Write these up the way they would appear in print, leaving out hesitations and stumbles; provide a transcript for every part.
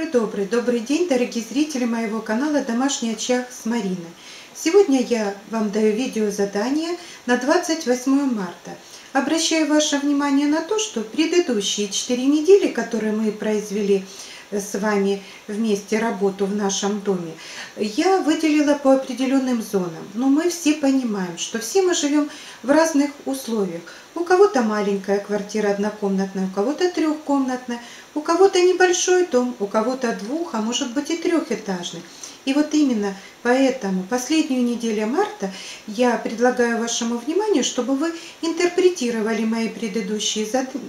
Добрый день, дорогие зрители моего канала «Домашний очаг с Мариной». Сегодня я вам даю видеозадание на 28 марта. Обращаю ваше внимание на то, что предыдущие 4 недели, которые мы произвели с вами вместе работу в нашем доме, я выделила по определенным зонам. Но мы все понимаем, что все мы живем в разных условиях. У кого-то маленькая квартира однокомнатная, у кого-то трехкомнатная, у кого-то небольшой дом, у кого-то двух, а может быть и трехэтажный. И вот именно поэтому последнюю неделю марта я предлагаю вашему вниманию, чтобы вы интерпретировали мои предыдущие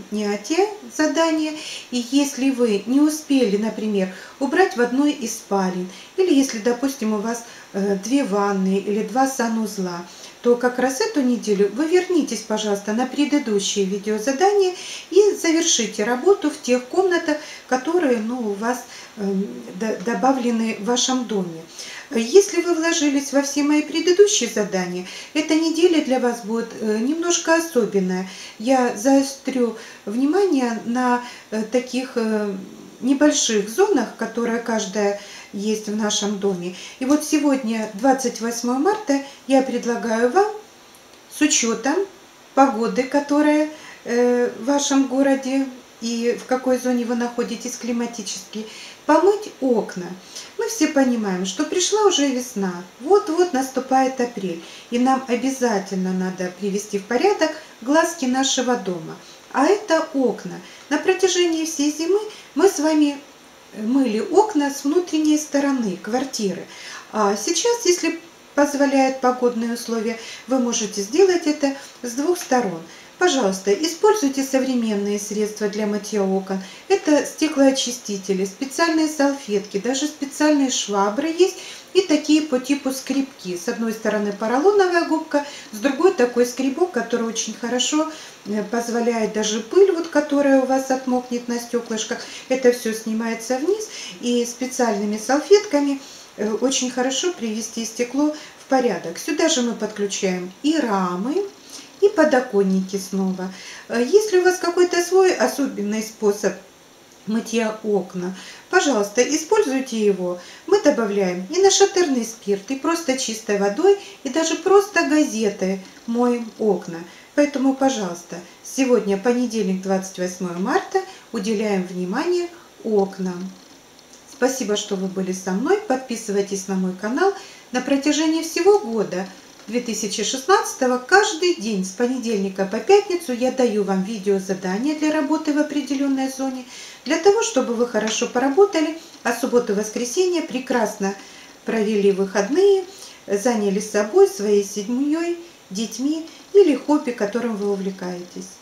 задания. И если вы не успели, например, убрать в одной из спален, или если, допустим, у вас 2 ванны или 2 санузла, то как раз эту неделю вы вернитесь, пожалуйста, на предыдущие видеозадания и завершите работу в тех комнатах, которые у вас добавлены в вашем доме. Если вы вложились во все мои предыдущие задания, эта неделя для вас будет немножко особенная. Я заострю внимание на таких небольших зонах, которые каждая есть в нашем доме. И вот сегодня, 28 марта, я предлагаю вам с учетом погоды, которая в вашем городе и в какой зоне вы находитесь климатически, помыть окна. Мы все понимаем, что пришла уже весна, вот-вот наступает апрель, и нам обязательно надо привести в порядок глазки нашего дома. А это окна. На протяжении всей зимы мы с вами мыли окна с внутренней стороны квартиры. А сейчас, если позволяют погодные условия, вы можете сделать это с 2 сторон. Пожалуйста, используйте современные средства для мытья окон. Это стеклоочистители, специальные салфетки, даже специальные швабры есть. И такие по типу скребки. С одной стороны поролоновая губка, с другой такой скребок, который очень хорошо позволяет даже пыль, которая у вас отмокнет на стеклышках, это все снимается вниз. И специальными салфетками очень хорошо привести стекло в порядок. Сюда же мы подключаем и рамы, и подоконники снова. Если у вас какой-то свой особенный способ мытья окна, пожалуйста, используйте его. Мы добавляем и нашатырный спирт, и просто чистой водой, и даже просто газетой моем окна. Поэтому, пожалуйста, сегодня понедельник, 28 марта, уделяем внимание окнам. Спасибо, что вы были со мной. Подписывайтесь на мой канал. На протяжении всего года 2016 каждый день с понедельника по пятницу я даю вам видеозадания для работы в определенной зоне, для того, чтобы вы хорошо поработали, а субботу и воскресенье прекрасно провели выходные, занялись собой, своей семьей, детьми или хобби, которым вы увлекаетесь.